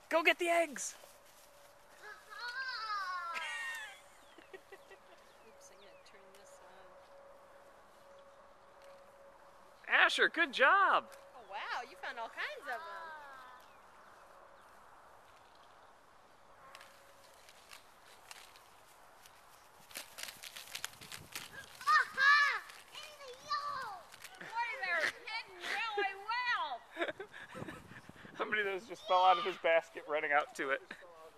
Go get the eggs. Oops, I'm gonna turn this on. Asher, good job. Oh wow, you found all kinds of them. Boy, they're hidden really well. Somebody that just fell out of his basket running out to it.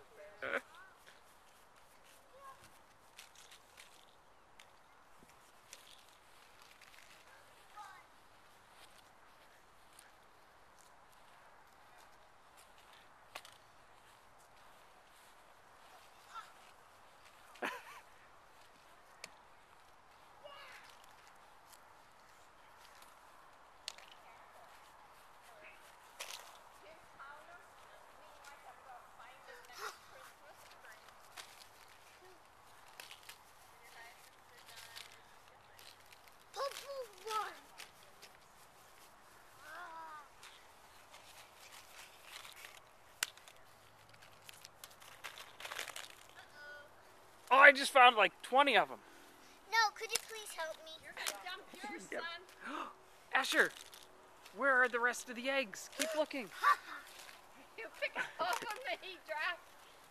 Oh, I just found like 20 of them. No, could you please help me? You're gonna dump yours, Yep. son. Asher, where are the rest of the eggs? Keep looking. You pick up all of them that he dropped.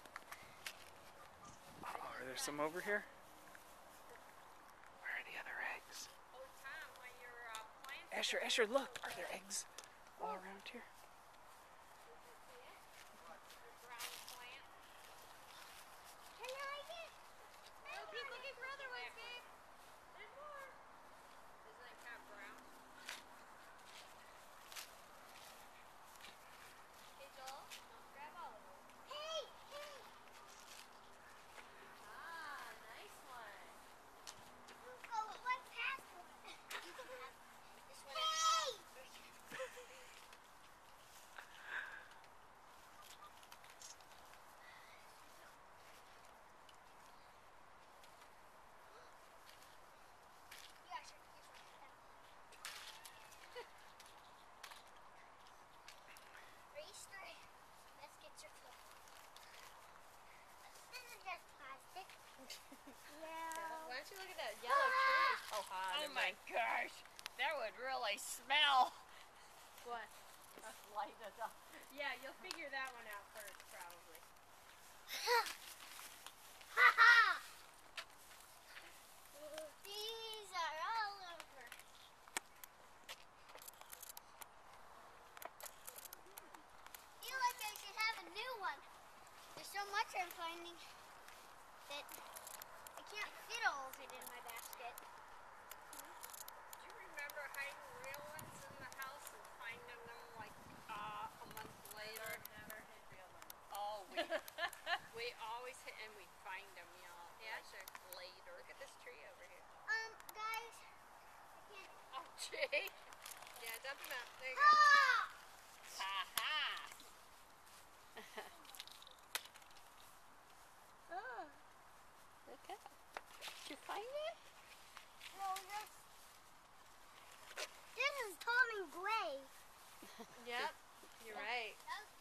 Oh, are there some over here? Where are the other eggs? Oh, Tom, when you're planting. Asher, look. Are there eggs all around here? Brown plant. Can I get? Oh, keep looking for other ones, babe. There's more. Isn't it kind of brown? Hey, Joel, don't grab all of them. Hey! Ah, nice one. Oh, what past one? This one. Hey! Yeah, sure. Race three. Let's get your foot. This is just plastic. Yeah. Why don't you look at that yellow tree? Oh, hi. Oh my gosh, that would really smell. What? Let's light it up. Yeah, you'll figure that one out first, probably. Ha ha! These are all over. Feel like I should have a new one. There's so much I'm finding that I can't fit all of it in my basket. Do you remember hiding real ones in the house and finding them like a month later? Never hid real ones. Oh, we always hit and we'd find them, y'all. Yeah, sure. Later. Look at this tree over here. Guys, I can't. Oh, gee. Yeah, dump them out. There you go. Ah! Ha ha. Oh, look out. Did you find it? No, this is turning gray. Yep, you're right. That was